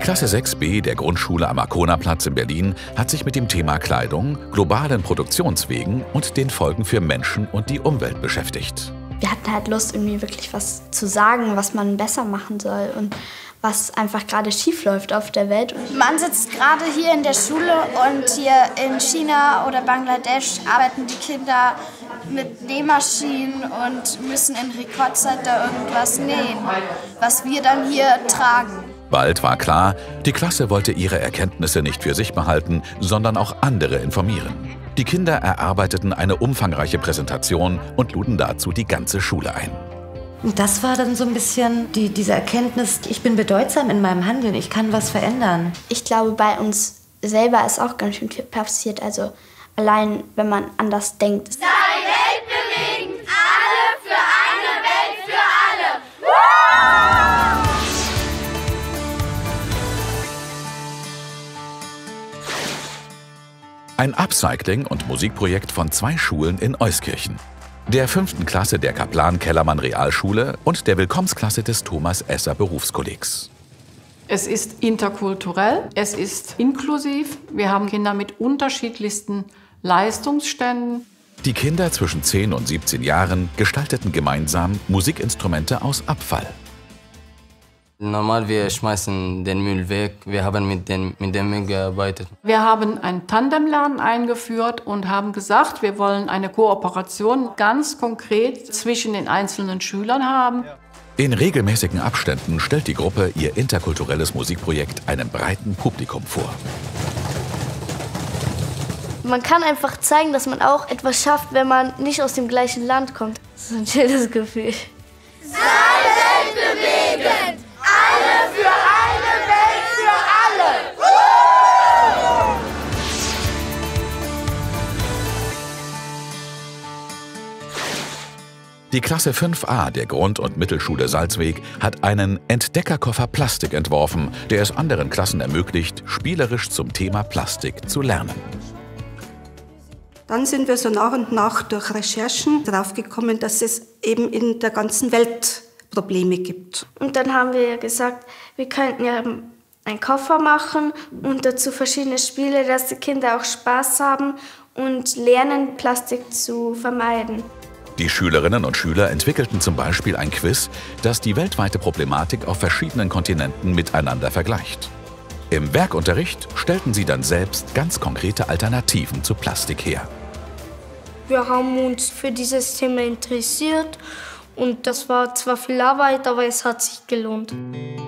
Die Klasse 6b der Grundschule am Arconaplatz in Berlin hat sich mit dem Thema Kleidung, globalen Produktionswegen und den Folgen für Menschen und die Umwelt beschäftigt. Wir hatten halt Lust, irgendwie wirklich was zu sagen, was man besser machen soll und was einfach gerade schief läuft auf der Welt. Man sitzt gerade hier in der Schule und hier in China oder Bangladesch arbeiten die Kinder mit Nähmaschinen und müssen in Rekordzeit da irgendwas nähen, was wir dann hier tragen. Bald war klar, die Klasse wollte ihre Erkenntnisse nicht für sich behalten, sondern auch andere informieren. Die Kinder erarbeiteten eine umfangreiche Präsentation und luden dazu die ganze Schule ein. Das war dann so ein bisschen diese Erkenntnis, ich bin bedeutsam in meinem Handeln, ich kann was verändern. Ich glaube, bei uns selber ist auch ganz schön viel passiert. Also allein, wenn man anders denkt. Sei weltbewegend, alle für eine Welt für alle. Ein Upcycling- und Musikprojekt von 2 Schulen in Euskirchen. Der 5. Klasse der Kaplan-Kellermann-Realschule und der Willkommensklasse des Thomas-Esser Berufskollegs. Es ist interkulturell, es ist inklusiv. Wir haben Kinder mit unterschiedlichsten Leistungsständen. Die Kinder zwischen 10 und 17 Jahren gestalteten gemeinsam Musikinstrumente aus Abfall. Normal, wir schmeißen den Müll weg. Wir haben mit dem Müll gearbeitet. Wir haben ein Tandemlernen eingeführt und haben gesagt, wir wollen eine Kooperation ganz konkret zwischen den einzelnen Schülern haben. In regelmäßigen Abständen stellt die Gruppe ihr interkulturelles Musikprojekt einem breiten Publikum vor. Man kann einfach zeigen, dass man auch etwas schafft, wenn man nicht aus dem gleichen Land kommt. Das ist ein schönes Gefühl. Sei weltbewegend, alle für eine Welt für alle. Die Klasse 5a der Grund- und Mittelschule Salzweg hat einen Entdeckerkoffer Plastik entworfen, der es anderen Klassen ermöglicht, spielerisch zum Thema Plastik zu lernen. Dann sind wir so nach und nach durch Recherchen draufgekommen, dass es eben in der ganzen Welt Probleme gibt. Und dann haben wir gesagt, wir könnten ja einen Koffer machen und dazu verschiedene Spiele, dass die Kinder auch Spaß haben und lernen, Plastik zu vermeiden. Die Schülerinnen und Schüler entwickelten zum Beispiel ein Quiz, das die weltweite Problematik auf verschiedenen Kontinenten miteinander vergleicht. Im Werkunterricht stellten sie dann selbst ganz konkrete Alternativen zu Plastik her. Wir haben uns für dieses Thema interessiert und das war zwar viel Arbeit, aber es hat sich gelohnt.